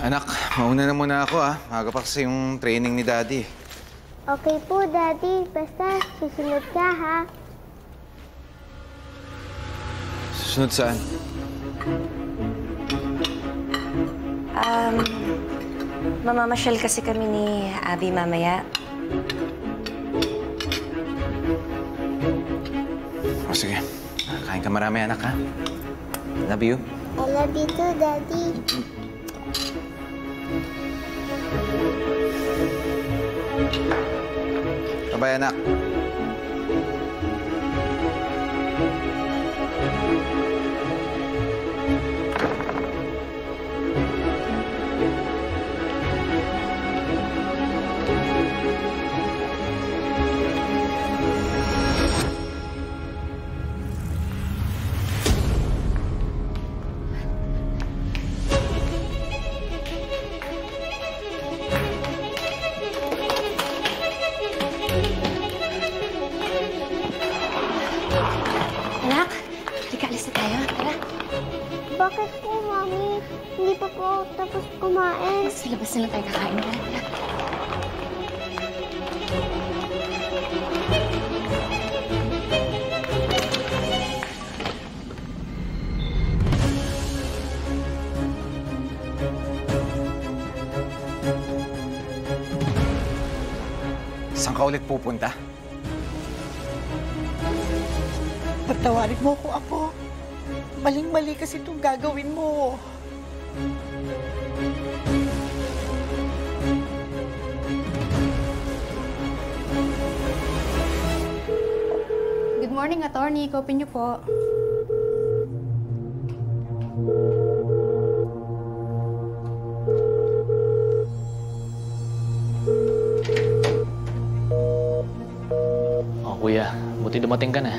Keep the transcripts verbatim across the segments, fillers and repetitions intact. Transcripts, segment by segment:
Anak, mauna na muna ako ah. Maga pa kasi yung training ni Daddy. Okay po, Daddy. Basta susunod ka, ha? Susunod saan? Um, mamamasyal kasi kami ni Abby mamaya. O sige, kain ka marami anak ha. Love you. I love you too, Daddy. Bye-bye anak. Bakit po, Mami? Hindi pa po tapos kumain. Mas labas na lang tayo kakain. Saan ka ulit pupunta? Patawarin mo ko, Apo. Maling-mali kasi itong gagawin mo. Good morning, attorney. Kopin niyo po. Oh, kuya. Buti dumating ka na.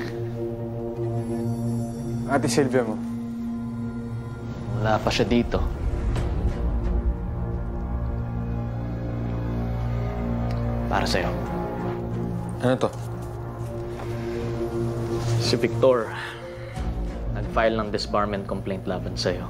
Ate Silvia mo? Wala pa siya dito. Para sa'yo. Ano to? Si Victor, nag-file ng disbarment complaint laban sa'yo.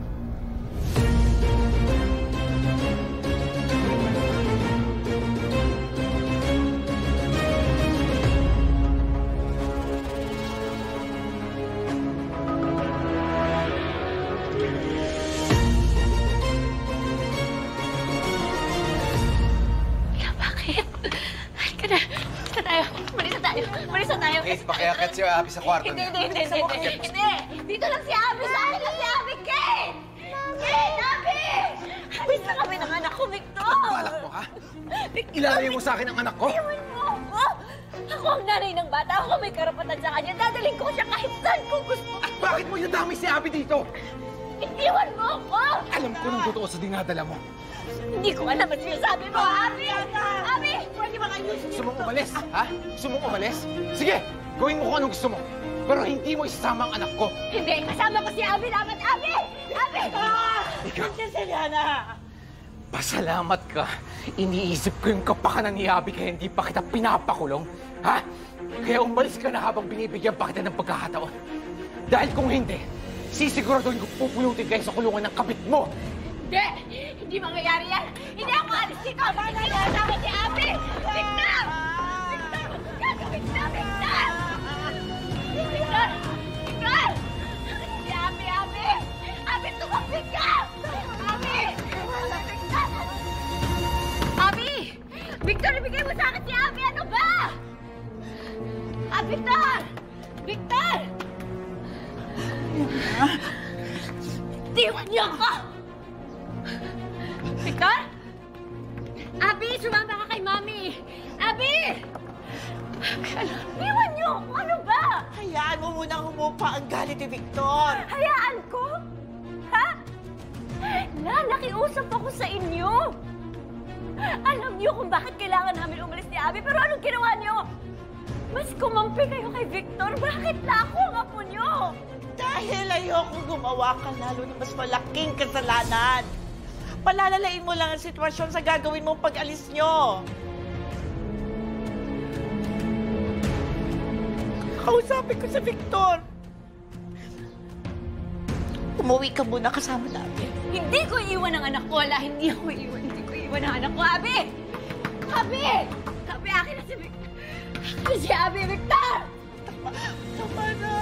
Please, pakiakit si Abby sa kwarto Hindi, niya. hindi, hindi, hindi, hindi. Dito lang si Abby. Sa akin lang si Abby, Kate! Kate, Abby! Alis na kami ng anak ko, Victor! Balak mo, ha? Ilalayo mo sa akin ang anak ko? Iwan mo ako! Ako ang nanay ng bata. Ako may karapatan sa kanya. Dadaling ko siya kahit saan ko gusto. At bakit mo inadami si Abby dito? Iwan mo ako! Alam ko ng totoo sa dinadala mo. Hindi ko alam at sinasabi mo, Abby! Abby! Pwede ba kayo? Gusto mong umalis, ha? Gusto mong umalis? Sige, gawin mo kung anong gusto mo. Pero hindi mo isasama ang anak ko. Hindi, kasama ko si Abby dapat. Abby! Abby! Ah! Ikaw, Seliana! pasalamat ka. Iniisip ko yung kapakanan ni Abby kaya hindi pa kita pinapakulong. Ha? Kaya umalis ka na habang binibigyan pa kita ng pagkakataon. Dahil kung hindi, sisiguraduhin ko pupulutin kayo sa kulungan ng kabit mo. Hindi! Hindi mangyayari yan! Hindi ako alis dito! Hindi ko kasama si Abby! Victor! Victor! Gagawin na! Victor! Victor! Victor! Si Abby! Abby! Abby, tumapit ka! Abby! Victor! Abby! Victor, ibigay mo sa akin si Abby! Ano ba? Ah, Victor! Victor! Tiwan niyo ako! Victor? Abby, sumama ka kay Mami! Abby! Iwan niyo ako! Ano ba? Hayaan mo munang humupa ang galit ni Victor. Hayaan ko? Ha? La, nakiusap ako sa inyo. Alam niyo kung bakit kailangan namin umalis ni Abby, pero anong ginawa niyo? Mas kumampi kayo kay Victor. Bakit na ako ang apo niyo? Dahil ayokong gumawa ka lalo ng mas malaking kasalanan. Palalalain mo lang ang sitwasyon sa gagawin mong pag-alis nyo. Kausapin ko si Victor. Umuwi ka muna kasama namin. Hindi ko iiwan ang anak ko. Wala, hindi ako iiwan. Hindi ko iiwan ang anak ko. Abi! Abi! Abi, akin na si Victor. Si Abi, Victor! Tama, tama na.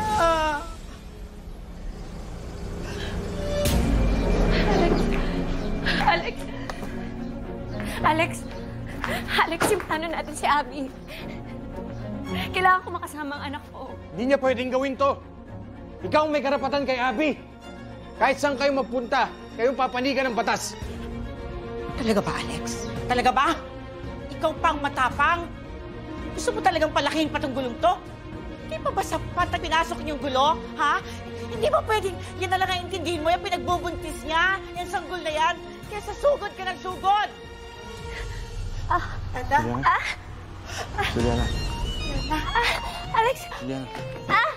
Alex! Alex! Alex, simplano natin si Abi. Kailangan ko makasama ang anak ko. Hindi niya pwedeng gawin to. Ikaw ang may karapatan kay Abby. Kahit saan kayo magpunta, kayong papanigan ng batas. Talaga ba, Alex? Talaga ba? Ikaw pang matapang? Gusto mo talagang palakihin pa tong gulong to? Hindi pa ba sapat na pinasok niyong gulo? Ha? Hindi ba pwedeng yan na lang ang intindihin mo? Yung pinagbubuntis niya? Yan sanggol na yan? Kaya sa sugod ka ng sugod! Ah! Tanda? Ah! Juliana. Ah! Alex! Juliana. Ah!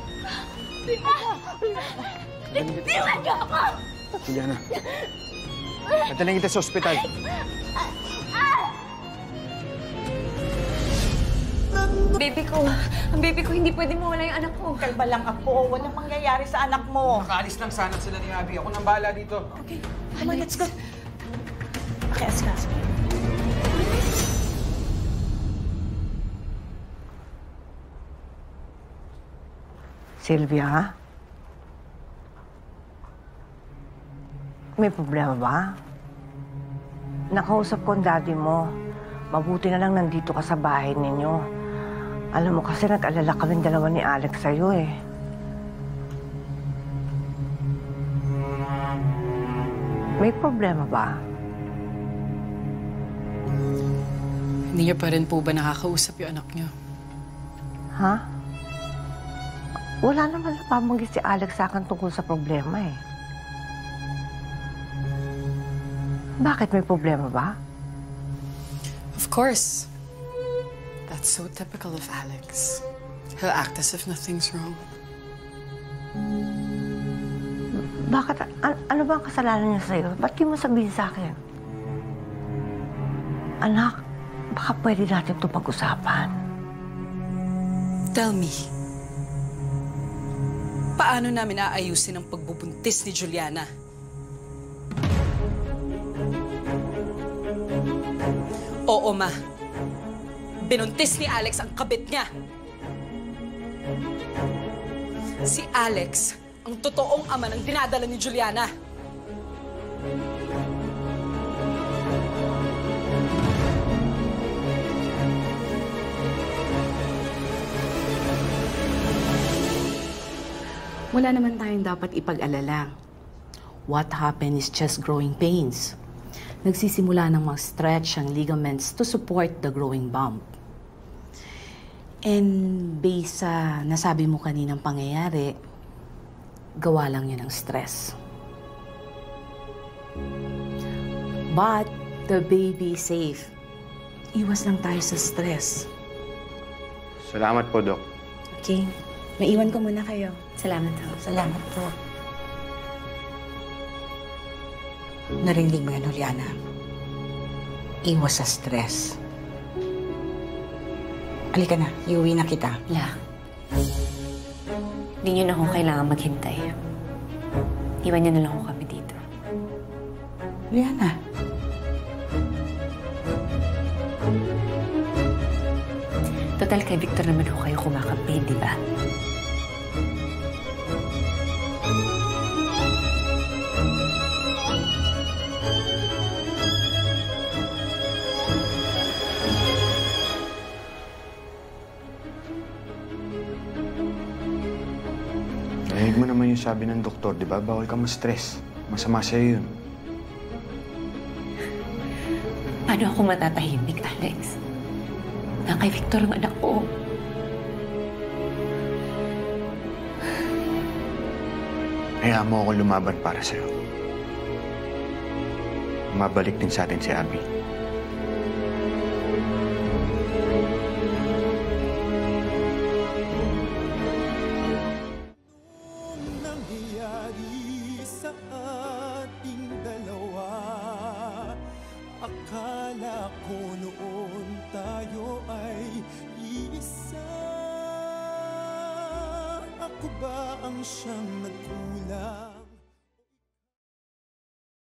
Tingnan niyo ako! Juliana. Pataling kita sa ospital. Baby ko, ang baby ko, hindi pwede mawala yung anak ko. Kalba lang ako. Walang mangyayari sa anak mo. Nakaalis lang sana sila ni Abby. Ako nang bahala dito. Okay. Come on, let's go. Okay, askas. Sylvia? May problema ba? Nakausap ko ang daddy mo. Mabuti na lang nandito ka sa bahay ninyo. Alam mo kasi nag-alala kaming dalawa ni Alex sa'yo eh. May problema ba? Hindi niyo pa rin po ba nakakausap yung anak niyo? Ha? Wala naman napabanggit si Alex sa akin tungkol sa problema eh. Bakit may problema ba? Of course. That's so typical of Alex. He'll act as if nothing's wrong. Bakit? An ano ba ang kasalanan niya sa'yo? Ba't di mo sabihin sa akin? Anak, baka pwede natin ito pag-usapan. Tell me, paano namin aayusin ang pagbubuntis ni Juliana? Oo, ma. Binuntis ni Alex ang kabit niya. Si Alex ang totoong ama ng dinadala ni Juliana. Wala naman tayong dapat ipag-alala. What happened is just growing pains. Nagsisimula ng mag-stretch ang ligaments to support the growing bump. And based sa nasabi mo kaninang pangyayari, gawa lang yun ng stress. But the baby is safe. Iwas lang tayo sa stress. Salamat po, Doc. Okay. Maiwan ko muna kayo. Salamat ho. Salamat po. Narinig mo yan, Juliana. Iwas sa stress. Halika na, iuwi na kita. La, hindi niyo na ako kailangan maghintay. Iwan niyo na lang ako kami dito. Juliana. Total kay Victor naman ho kayo kumakampi, di ba? Narinig mo naman yung sabi ng doktor, di ba? Bawal ka ma-stress. Masama sa'yo yun. Paano ako matatahimik, Alex? Na kay Victor ang anak ko. Hayaan mo ako lumaban para sa'yo. Mabalik din sa atin si Abby. Akala ko noon tayo ay iisa. Ako ba ang siyang nagkulang?